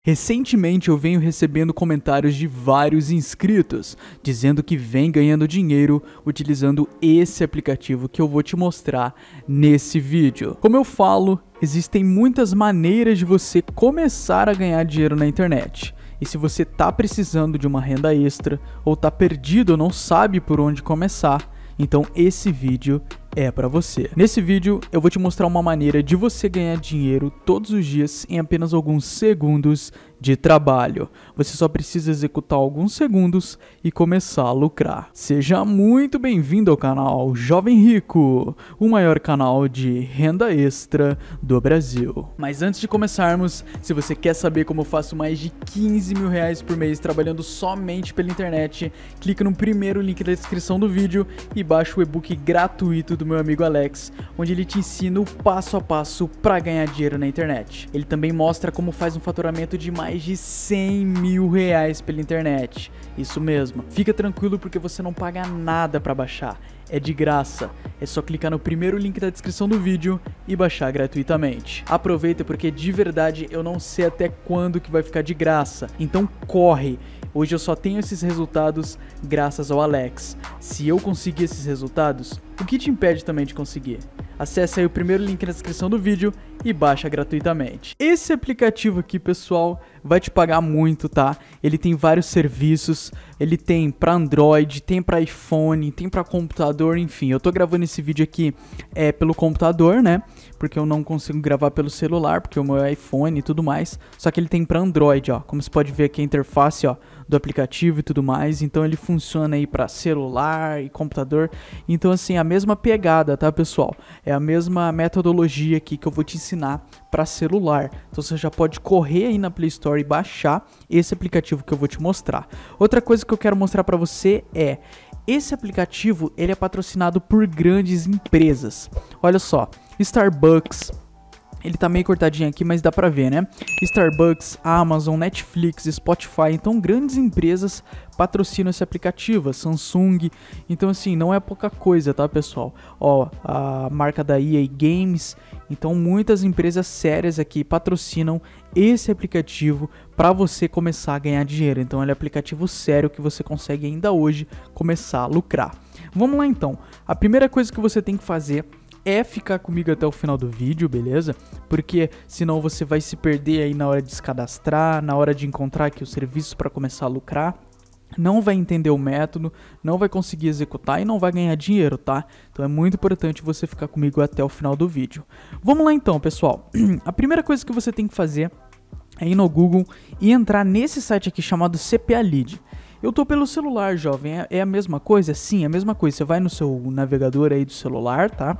Recentemente eu venho recebendo comentários de vários inscritos dizendo que vem ganhando dinheiro utilizando esse aplicativo que eu vou te mostrar nesse vídeo. Como eu falo, existem muitas maneiras de você começar a ganhar dinheiro na internet. E se você tá precisando de uma renda extra ou tá perdido ou não sabe por onde começar, então esse vídeo é para você. Nesse vídeo eu vou te mostrar uma maneira de você ganhar dinheiro todos os dias em apenas alguns segundos de trabalho. Você só precisa executar alguns segundos e começar a lucrar. Seja muito bem-vindo ao canal Jovem Rico, o maior canal de renda extra do Brasil. Mas antes de começarmos, se você quer saber como eu faço mais de 15 mil reais por mês trabalhando somente pela internet, clica no primeiro link da descrição do vídeo e baixa o e-book gratuito do meu amigo Alex, onde ele te ensina o passo a passo para ganhar dinheiro na internet. Ele também mostra como faz um faturamento de mais de 100 mil reais pela internet. Isso mesmo. Fica tranquilo porque você não paga nada para baixar. É de graça. É só clicar no primeiro link da descrição do vídeo e baixar gratuitamente. Aproveita porque de verdade eu não sei até quando que vai ficar de graça. Então corre. Hoje eu só tenho esses resultados graças ao Alex. Se eu conseguir esses resultados, o que te impede também de conseguir? Acesse aí o primeiro link na descrição do vídeo e baixa gratuitamente. Esse aplicativo aqui, pessoal, vai te pagar muito, tá? Ele tem vários serviços, ele tem para Android, tem para iPhone, tem para computador, enfim. Eu tô gravando esse vídeo aqui pelo computador, né? Porque eu não consigo gravar pelo celular, porque o meu é iPhone e tudo mais. Só que ele tem para Android, ó. Como você pode ver aqui a interface, ó, do aplicativo e tudo mais. Então ele funciona aí para celular e computador. Então assim, a mesma pegada, tá, pessoal? É a mesma metodologia aqui que eu vou te ensinar para celular. Então você já pode correr aí na Play Store e baixar esse aplicativo que eu vou te mostrar. Outra coisa que eu quero mostrar para você é esse aplicativo, ele é patrocinado por grandes empresas. Olha só, Starbucks. Ele tá meio cortadinho aqui, mas dá pra ver, né? Starbucks, Amazon, Netflix, Spotify. Então, grandes empresas patrocinam esse aplicativo. Samsung. Então, assim, não é pouca coisa, tá, pessoal? Ó, a marca da EA Games. Então, muitas empresas sérias aqui patrocinam esse aplicativo para você começar a ganhar dinheiro. Então, ele é um aplicativo sério que você consegue ainda hoje começar a lucrar. Vamos lá, então. A primeira coisa que você tem que fazer é ficar comigo até o final do vídeo, beleza? Porque senão você vai se perder aí na hora de se cadastrar, na hora de encontrar aqui os serviços para começar a lucrar. Não vai entender o método, não vai conseguir executar e não vai ganhar dinheiro, tá? Então é muito importante você ficar comigo até o final do vídeo. Vamos lá então, pessoal. A primeira coisa que você tem que fazer é ir no Google e entrar nesse site aqui chamado CPA Lead. Eu tô pelo celular, jovem. É a mesma coisa? Sim, é a mesma coisa. Você vai no seu navegador aí do celular, tá?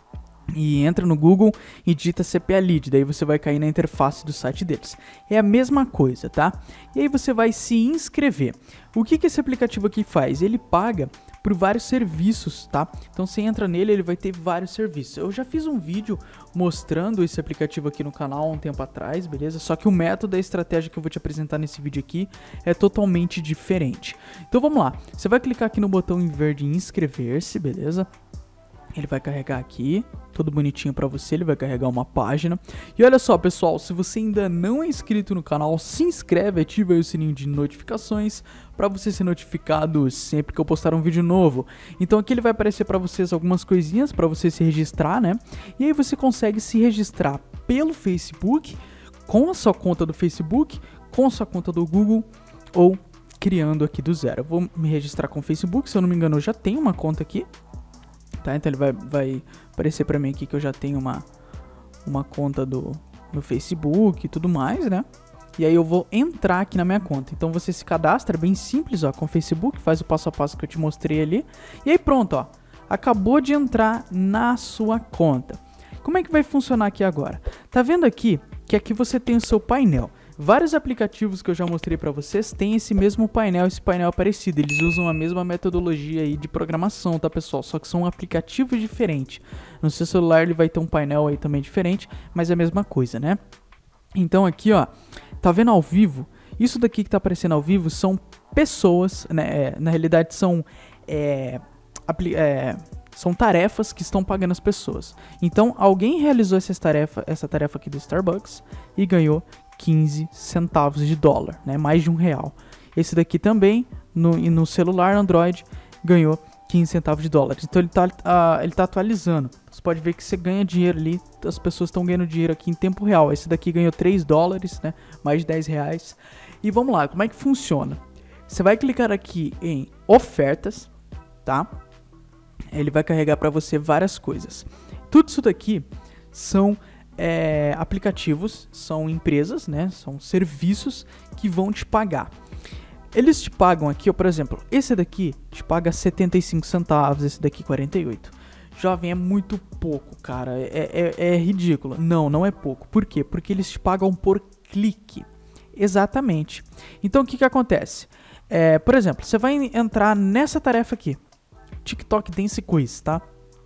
E entra no Google e digita CPA Lead, daí você vai cair na interface do site deles. É a mesma coisa, tá? E aí você vai se inscrever. O que esse aplicativo aqui faz? Ele paga por vários serviços, tá? Então você entra nele, ele vai ter vários serviços. Eu já fiz um vídeo mostrando esse aplicativo aqui no canal há um tempo atrás, beleza? Só que o método e a estratégia que eu vou te apresentar nesse vídeo aqui é totalmente diferente. Então vamos lá, você vai clicar aqui no botão em verde inscrever-se, beleza? Ele vai carregar aqui, todo bonitinho pra você, ele vai carregar uma página. E olha só, pessoal, se você ainda não é inscrito no canal, se inscreve, ativa aí o sininho de notificações pra você ser notificado sempre que eu postar um vídeo novo. Então aqui ele vai aparecer pra vocês algumas coisinhas pra você se registrar, né? E aí você consegue se registrar pelo Facebook, com a sua conta do Facebook, com a sua conta do Google ou criando aqui do zero. Eu vou me registrar com o Facebook, se eu não me engano eu já tenho uma conta aqui. Tá, então ele vai aparecer pra mim aqui que eu já tenho uma conta no Facebook e tudo mais, né? E aí eu vou entrar aqui na minha conta. Então você se cadastra, é bem simples, ó, com o Facebook, faz o passo a passo que eu te mostrei ali. E aí pronto, ó, acabou de entrar na sua conta. Como é que vai funcionar aqui agora? Tá vendo aqui que aqui você tem o seu painel. Vários aplicativos que eu já mostrei para vocês têm esse mesmo painel, esse painel parecido. Eles usam a mesma metodologia aí de programação, tá, pessoal? Só que são aplicativos diferentes. No seu celular ele vai ter um painel aí também diferente, mas é a mesma coisa, né? Então aqui, ó, tá vendo ao vivo? Isso daqui que tá aparecendo ao vivo são pessoas, né? Na realidade são são tarefas que estão pagando as pessoas. Então, alguém realizou essa tarefa aqui do Starbucks e ganhou 15 centavos de dólar, né? Mais de R$1. Esse daqui também, no celular Android, ganhou 15 centavos de dólar. Então ele tá atualizando. Você pode ver que você ganha dinheiro ali. As pessoas estão ganhando dinheiro aqui em tempo real. Esse daqui ganhou $3, né? Mais de R$10. E vamos lá, como é que funciona? Você vai clicar aqui em ofertas, tá? Ele vai carregar para você várias coisas. Tudo isso daqui são aplicativos, são empresas, né? São serviços que vão te pagar. Eles te pagam aqui, ó, por exemplo, esse daqui te paga 75 centavos, esse daqui 48. Jovem, é muito pouco, cara, é ridículo. Não é pouco. Por quê? Porque eles te pagam por clique. Exatamente. Então, o que acontece? Por exemplo, você vai entrar nessa tarefa aqui, TikTok Dance Quiz, tá?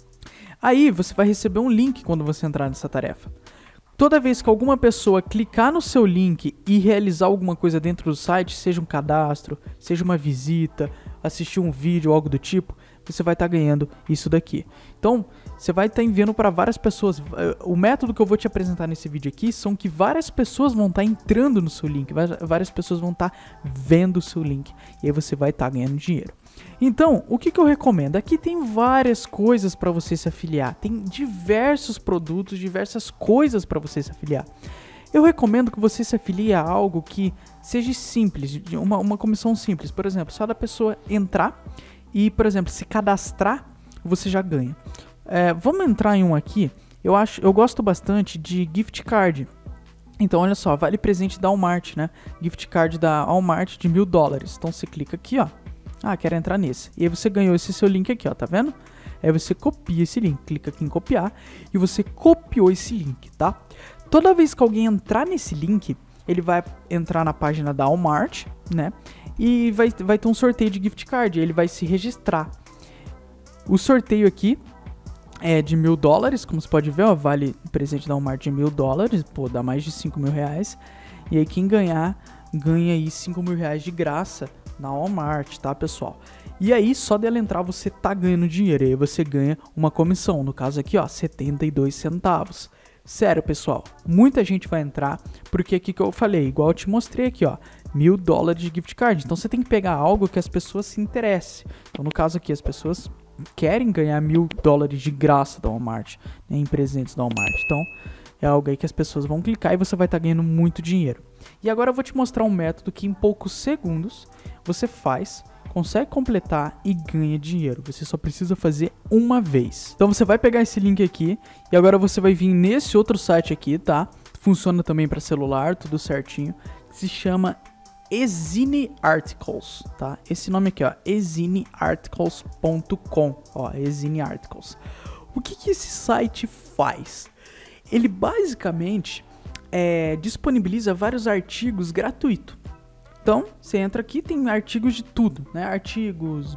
Aí, você vai receber um link quando você entrar nessa tarefa. Toda vez que alguma pessoa clicar no seu link e realizar alguma coisa dentro do site, seja um cadastro, seja uma visita, assistir um vídeo ou algo do tipo, você vai estar ganhando isso daqui. Então, você vai estar enviando para várias pessoas. O método que eu vou te apresentar nesse vídeo aqui são que várias pessoas vão estar entrando no seu link, várias pessoas vão estar vendo o seu link, e aí você vai estar ganhando dinheiro. Então, o que eu recomendo? Aqui tem várias coisas para você se afiliar, tem diversos produtos, diversas coisas para você se afiliar. Eu recomendo que você se afilie a algo que seja simples, uma comissão simples. Por exemplo, só da pessoa entrar e, por exemplo, se cadastrar, você já ganha. Vamos entrar em um aqui. Eu gosto bastante de gift card. Então, olha só, vale presente da Walmart, né? Gift card da Walmart de $1000. Então, você clica aqui, ó. Quero entrar nesse. E aí você ganhou esse seu link aqui, ó, tá vendo? Aí você copia esse link, clica aqui em copiar e você copiou esse link, tá? Toda vez que alguém entrar nesse link, ele vai entrar na página da Walmart, né? E vai ter um sorteio de gift card, ele vai se registrar. O sorteio aqui é de $1000, como você pode ver, ó, vale presente da Walmart de $1000, pô, dá mais de R$5.000. E aí quem ganha aí R$5.000 de graça na Walmart, tá, pessoal? E aí, só dela entrar, você tá ganhando dinheiro. E aí você ganha uma comissão. No caso aqui, ó, 72 centavos. Sério, pessoal, muita gente vai entrar, porque aqui que eu falei, igual eu te mostrei aqui, ó, $1000 de gift card. Então você tem que pegar algo que as pessoas se interessem. Então, no caso aqui, as pessoas querem ganhar $1000 de graça da Walmart, né, em presentes da Walmart. Então, é algo aí que as pessoas vão clicar e você vai estar ganhando muito dinheiro. E agora eu vou te mostrar um método que em poucos segundos você consegue completar e ganha dinheiro. Você só precisa fazer uma vez. Então você vai pegar esse link aqui e agora você vai vir nesse outro site aqui, tá? Funciona também para celular, tudo certinho. Se chama Ezine Articles, tá? Esse nome aqui, ó, ezinearticles.com, ó, Ezine Articles. O que esse site faz? Ele basicamente disponibiliza vários artigos gratuitos. Então, você entra aqui, tem artigos de tudo, né? Artigos,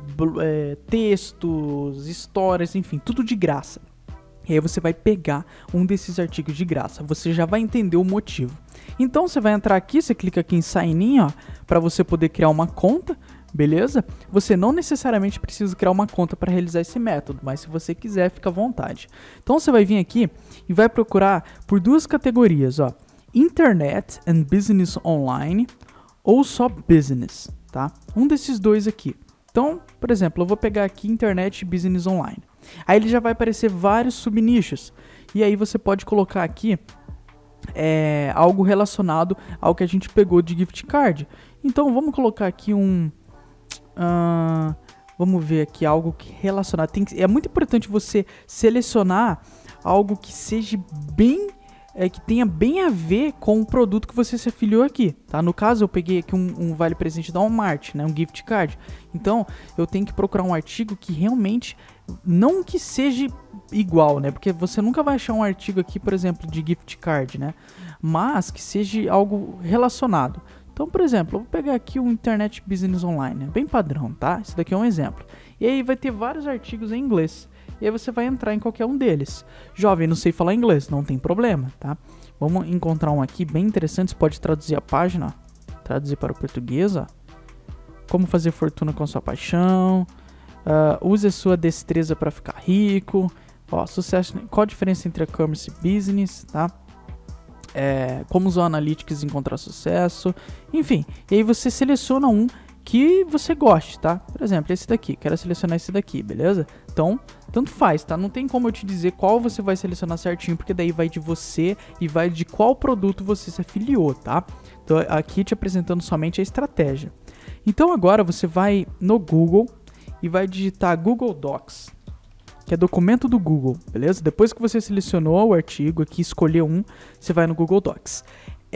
textos, histórias, enfim, tudo de graça. E aí você vai pegar um desses artigos de graça. Você já vai entender o motivo. Então, você vai entrar aqui, você clica aqui em Sign In, ó, para você poder criar uma conta, beleza? Você não necessariamente precisa criar uma conta para realizar esse método, mas se você quiser, fica à vontade. Então, você vai vir aqui e vai procurar por duas categorias, ó. Internet and Business Online ou só Business, tá? Um desses dois aqui. Então, por exemplo, eu vou pegar aqui Internet e Business Online. Aí ele já vai aparecer vários subnichos. E aí você pode colocar aqui algo relacionado ao que a gente pegou de gift card. Então, vamos colocar aqui vamos ver aqui algo que relacionado. É muito importante você selecionar algo que seja bem... que tenha bem a ver com o produto que você se afiliou aqui, tá? No caso, eu peguei aqui um vale presente da Walmart, né? Um gift card. Então, eu tenho que procurar um artigo que realmente não que seja igual, né? Porque você nunca vai achar um artigo aqui, por exemplo, de gift card, né? Mas que seja algo relacionado. Então, por exemplo, eu vou pegar aqui o Internet Business Online, né? Bem padrão, tá? Esse daqui é um exemplo. E aí vai ter vários artigos em inglês. E aí você vai entrar em qualquer um deles. Jovem, não sei falar inglês, não tem problema, tá? Vamos encontrar um aqui bem interessante. Você pode traduzir a página, ó. Traduzir para o português, ó. Como fazer fortuna com sua paixão. Use a sua destreza para ficar rico. Ó, sucesso. Qual a diferença entre e-commerce e business, tá? como usar o Analytics e encontrar sucesso, enfim. E aí você seleciona um que você goste, tá? Por exemplo, esse daqui, quero selecionar esse daqui, beleza? Então, tanto faz, tá? Não tem como eu te dizer qual você vai selecionar certinho, porque daí vai de você e vai de qual produto você se afiliou, tá? Então, aqui te apresentando somente a estratégia. Então, agora você vai no Google e vai digitar Google Docs, que é documento do Google, beleza? Depois que você selecionou o artigo aqui, escolheu um, você vai no Google Docs.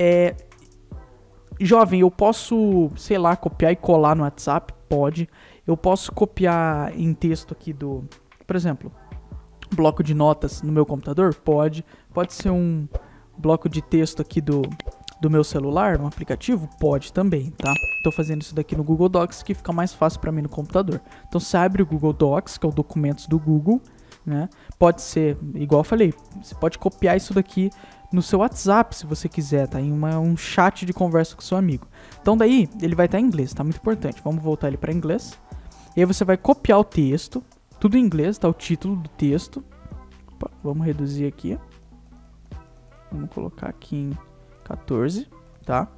Jovem, eu posso, sei lá, copiar e colar no WhatsApp? Pode. Eu posso copiar em texto aqui por exemplo, bloco de notas no meu computador? Pode. Pode ser um bloco de texto aqui do meu celular, no aplicativo? Pode também, tá? Tô fazendo isso daqui no Google Docs, que fica mais fácil para mim no computador. Então você abre o Google Docs, que é o documentos do Google, né? Pode ser, igual eu falei, você pode copiar isso daqui no seu WhatsApp, se você quiser, tá? Em um chat de conversa com seu amigo. Então daí, ele vai estar em inglês, tá? Muito importante. Vamos voltar ele para inglês. E aí você vai copiar o texto, tudo em inglês, tá? O título do texto. Opa, vamos reduzir aqui. Vamos colocar aqui em 14, tá?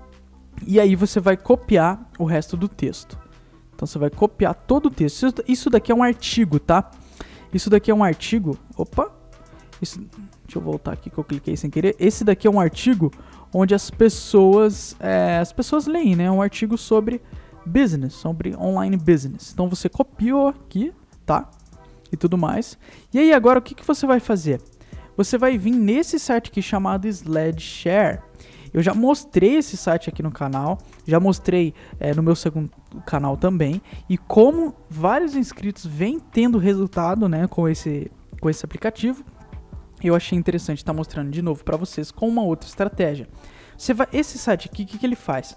E aí você vai copiar o resto do texto. Então você vai copiar todo o texto. Isso daqui é um artigo, tá? Isso daqui é um artigo. Opa! Deixa eu voltar aqui que eu cliquei sem querer. Esse daqui é um artigo onde as pessoas leem, né? É um artigo sobre business, sobre online business. Então você copiou aqui, tá? E tudo mais. E aí agora o que você vai fazer? Você vai vir nesse site aqui chamado SlideShare. Eu já mostrei esse site aqui no canal, já mostrei no meu segundo canal também. E como vários inscritos vêm tendo resultado, né, com esse aplicativo, eu achei interessante estar mostrando de novo para vocês com uma outra estratégia. Esse site aqui, o que ele faz?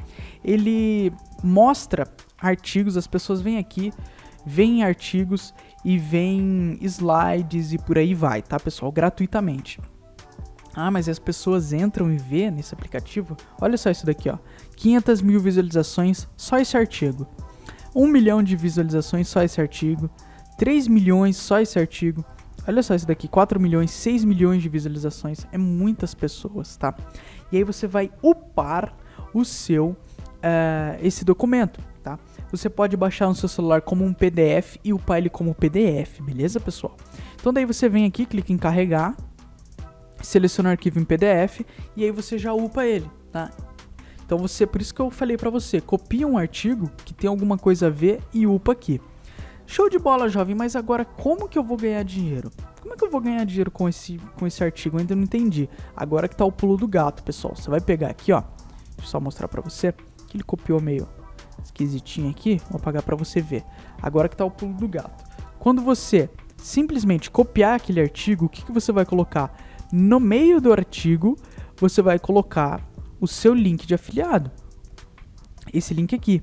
Ele mostra artigos, as pessoas vêm aqui, veem artigos e veem slides e por aí vai, tá, pessoal? Gratuitamente. Ah, mas as pessoas entram e vê nesse aplicativo? Olha só isso daqui, ó. 500 mil visualizações, só esse artigo. 1 milhão de visualizações, só esse artigo. 3 milhões, só esse artigo. Olha só isso daqui, 4 milhões, 6 milhões de visualizações. É muitas pessoas, tá? E aí você vai upar o seu, esse documento, tá? Você pode baixar no seu celular como um PDF e upar ele como PDF, beleza, pessoal? Então daí você vem aqui, clica em carregar, seleciona o arquivo em PDF e aí você já upa ele, tá? Então por isso que eu falei pra você, copia um artigo que tem alguma coisa a ver e upa aqui. Show de bola, jovem, mas agora como que eu vou ganhar dinheiro? Como é que eu vou ganhar dinheiro com esse artigo? Eu ainda não entendi. Agora que tá o pulo do gato, pessoal. Você vai pegar aqui, ó. Deixa eu só mostrar pra você. Que ele copiou meio esquisitinho aqui. Vou apagar pra você ver. Agora que tá o pulo do gato. Quando você simplesmente copiar aquele artigo, o que você vai colocar? No meio do artigo, você vai colocar o seu link de afiliado. Esse link aqui.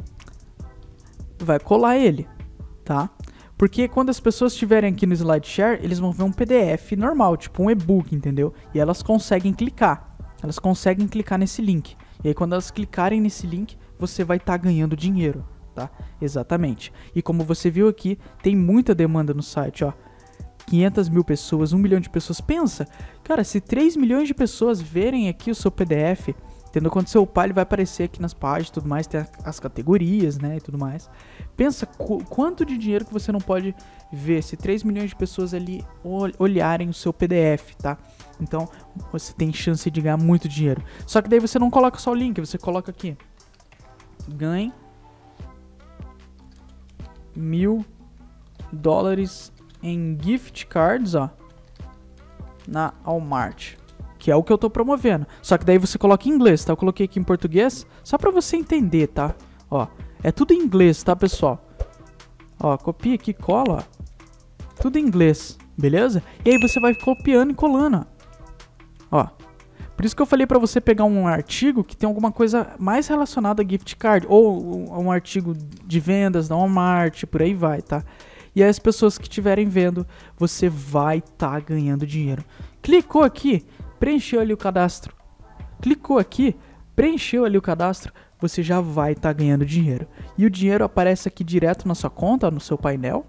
Vai colar ele, tá? Porque quando as pessoas estiverem aqui no SlideShare, eles vão ver um PDF normal, tipo um e-book, entendeu? E elas conseguem clicar. Elas conseguem clicar nesse link. E aí quando elas clicarem nesse link, você vai estar ganhando dinheiro, tá? Exatamente. E como você viu aqui, tem muita demanda no site, ó. 500 mil pessoas, 1 milhão de pessoas. Pensa, cara, se 3 milhões de pessoas verem aqui o seu PDF, entendeu? Quando você upar, ele vai aparecer aqui nas páginas e tudo mais, tem as categorias, né, e tudo mais. Pensa quanto de dinheiro que você não pode ver se 3 milhões de pessoas ali olharem o seu PDF, tá? Então, você tem chance de ganhar muito dinheiro. Só que daí você não coloca só o link, você coloca aqui. Ganhe $1.000 em gift cards, ó, na Walmart, que é o que eu tô promovendo. Só que daí você coloca em inglês, tá? Eu coloquei aqui em português, só pra você entender, tá? Ó, é tudo em inglês, tá, pessoal? Ó, copia aqui, cola, ó. Tudo em inglês, beleza? E aí você vai copiando e colando, ó. Por isso que eu falei pra você pegar um artigo que tem alguma coisa mais relacionada a gift card, ou um artigo de vendas da Walmart, por aí vai, tá? E aí as pessoas que estiverem vendo, você vai estar ganhando dinheiro. Clicou aqui, preencheu ali o cadastro. Clicou aqui, preencheu ali o cadastro, você já vai estar ganhando dinheiro. E o dinheiro aparece aqui direto na sua conta, no seu painel.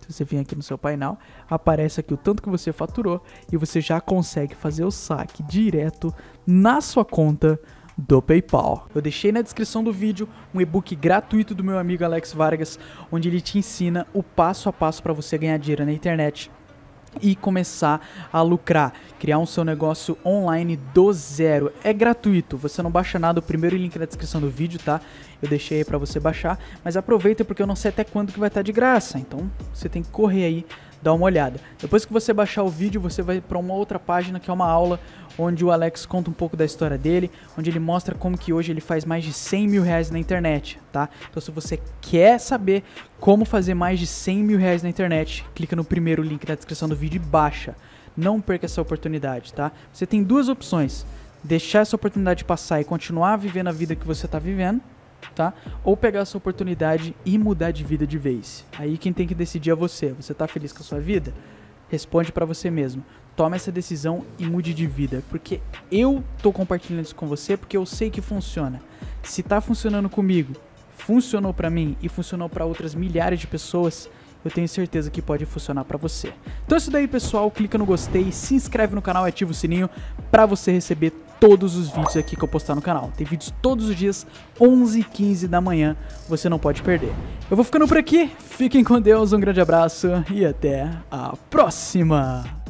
Então você vem aqui no seu painel, aparece aqui o tanto que você faturou e você já consegue fazer o saque direto na sua conta do PayPal. Eu deixei na descrição do vídeo um e-book gratuito do meu amigo Alex Vargas, onde ele te ensina o passo a passo para você ganhar dinheiro na internet e começar a lucrar, criar um seu negócio online do zero. É gratuito, você não baixa nada, o primeiro link na descrição do vídeo, tá? Eu deixei aí pra você baixar, mas aproveita porque eu não sei até quando que vai estar de graça, então você tem que correr aí, dar uma olhada. Depois que você baixar o vídeo, você vai pra uma outra página que é uma aula onde o Alex conta um pouco da história dele, onde ele mostra como que hoje ele faz mais de 100 mil reais na internet, tá? Então se você quer saber como fazer mais de 100 mil reais na internet, clica no primeiro link na descrição do vídeo e baixa. Não perca essa oportunidade, tá? Você tem duas opções: deixar essa oportunidade passar e continuar vivendo a vida que você tá vivendo, tá? Ou pegar essa oportunidade e mudar de vida de vez. Aí quem tem que decidir é você. Você tá feliz com a sua vida? Responde pra você mesmo. Tome essa decisão e mude de vida, porque eu tô compartilhando isso com você porque eu sei que funciona. Se tá funcionando comigo, funcionou pra mim e funcionou pra outras milhares de pessoas, eu tenho certeza que pode funcionar pra você. Então é isso daí, pessoal. Clica no gostei, se inscreve no canal e ativa o sininho pra você receber todos os vídeos aqui que eu postar no canal. Tem vídeos todos os dias, 11h15 da manhã, você não pode perder. Eu vou ficando por aqui, fiquem com Deus, um grande abraço e até a próxima!